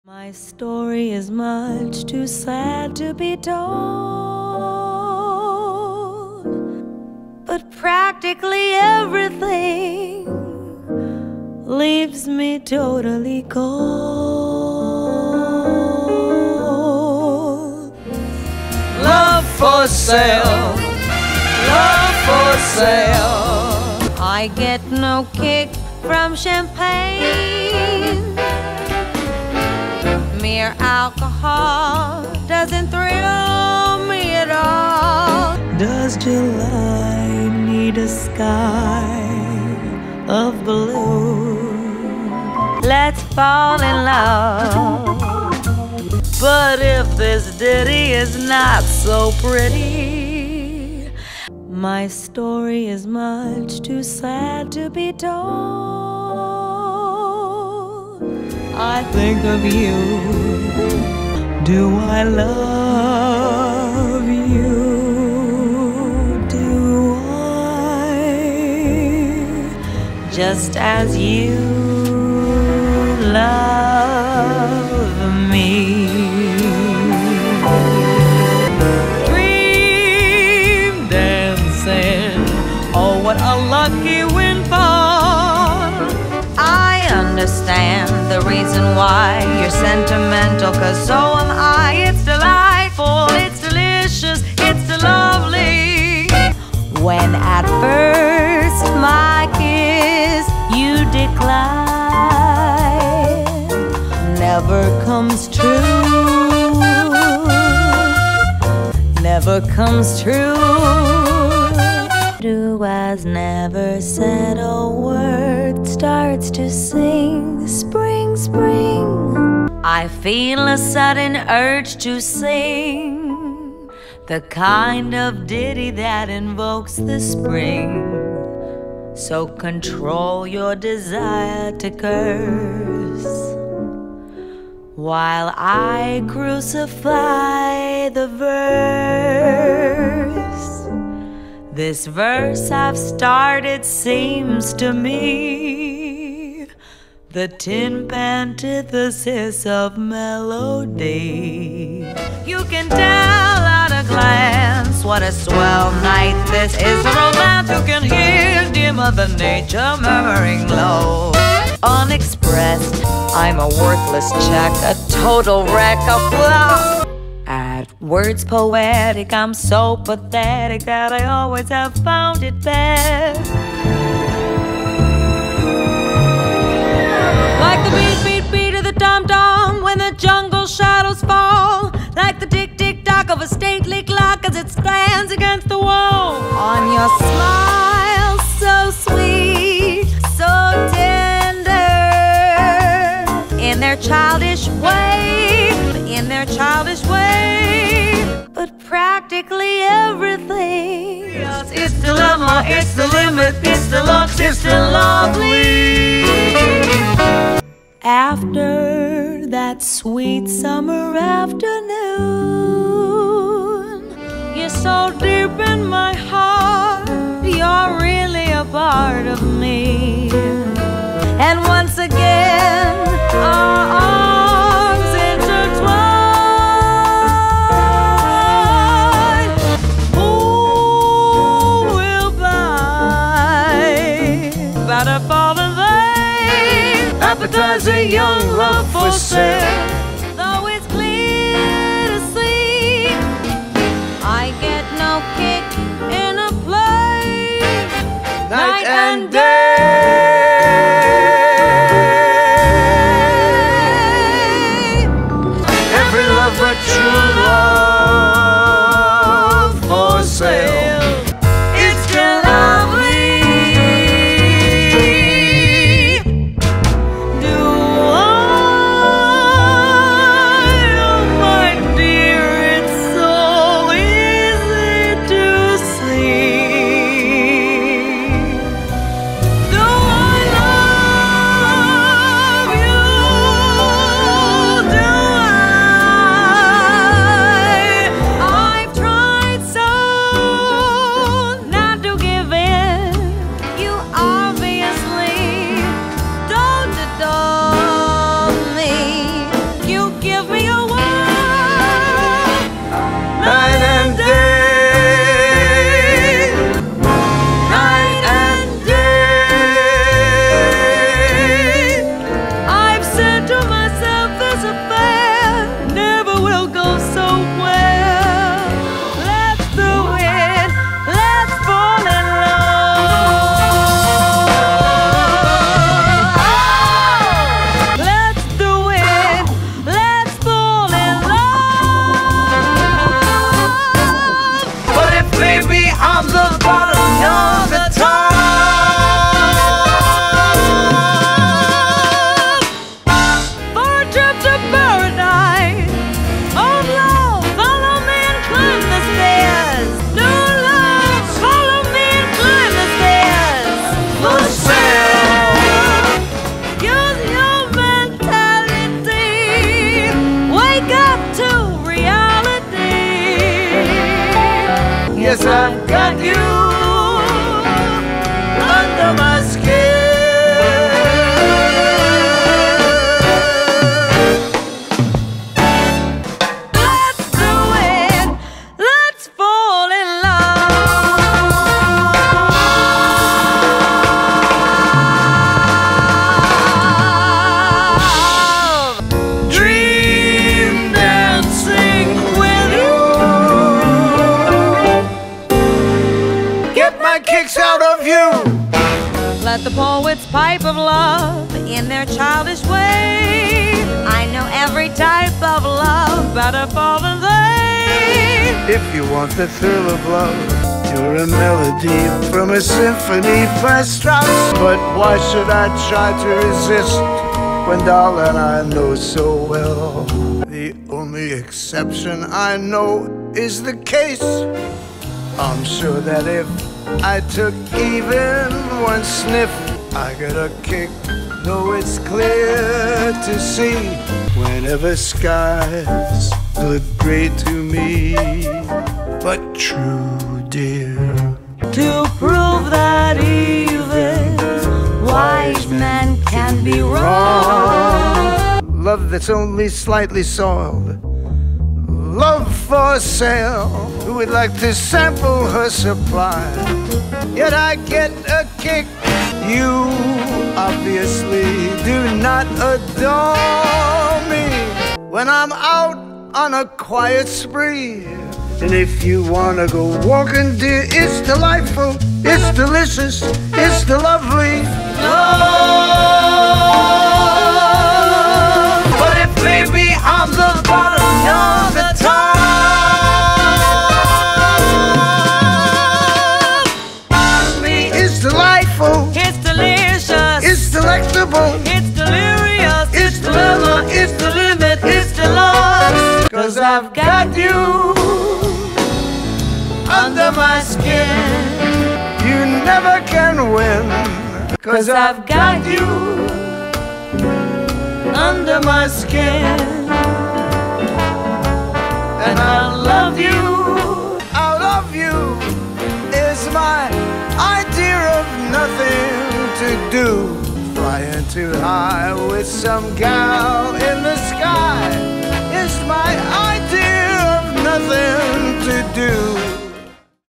My story is much too sad to be told, but practically everything leaves me totally cold. Love for sale, love for sale. I get no kick from champagne. Mere alcohol doesn't thrill me at all. Does July need a sky of blue? Let's fall in love. But if this ditty is not so pretty, my story is much too sad to be told. I think of you. Do I love you? Do I? Just as you love me. Dream dancing, oh what a lucky windfall. I understand the reason why you're sentimental, 'cause so am I. It's delightful, it's delicious, it's lovely. When at first my kiss you decline, never comes true, never comes true. Who has never said a word starts to sing, spring, spring. I feel a sudden urge to sing the kind of ditty that invokes the spring. So control your desire to curse while I crucify the verse. This verse I've started seems to me the tin antithesis of melody. You can tell at a glance what a swell night this is for romance. You can hear dear Mother Nature murmuring low. Unexpressed, I'm a worthless check, a total wreck, a flop. At words poetic, I'm so pathetic that I always have found it best. Like the beat, beat, beat of the tom-tom when the jungle shadows fall. Like the tick-tick-tock of a stately clock as it stands against the wall. On your smile, so sweet, so tender. In their childish way, in their childish way. But practically everything, yes, it's dilemma, it's the limit, it's deluxe, it's still lovely. After that sweet summer afternoon, you're so deep in my heart, you're really a part of me. And once again, our arms intertwine. Who will buy better for the vain? Appetizing young love for sale. Though it's clear to see, I get no kick in a play night and day. Every love but true love for sale. It's still lovely. give me a whirl. Night and day, night and day. I've said to myself, this affair never will go so well. Let's do it, let's fall in love. Let's do it, let's fall in love. But if maybe I'm the bottom, you're the top. For a trip to paradise, oh love, follow me and climb the stairs. No love, follow me and climb the stairs. For sale. Use your mentality, wake up to reality. Yes, I've got you under my skin. Let's do it, let's fall in love. Dream dancing with you. Get my kicks out of you. Let the poets pipe of love in their childish way. I know every type of love better far than they. If you want the thrill of love, you're a melody from a symphony by Strauss. But why should I try to resist when, darling, I know so well the only exception I know is the case. I'm sure that if I took even one sniff, I get a kick, though it's clear to see whenever skies look gray to me. But true, dear, To prove that even wise men can be wrong. love that's only slightly soiled, love for sale. Who would like to sample her supply? Yet I get a kick. You obviously do not adore me when I'm out on a quiet spree. And if you wanna go walking, dear, it's delightful, it's delicious, it's the lovely love. But if maybe I'm the bottom, you're the top. It's delightful, It's delicious, it's delectable, it's delirious, it's the level, it's the limit, it's the love. 'Cause I've got you under my skin. You never can win. 'Cause I've got you under my skin. And I love you. Out of you is my idea of nothing to do. Flying too high with some gal in the sky is my idea of nothing to do.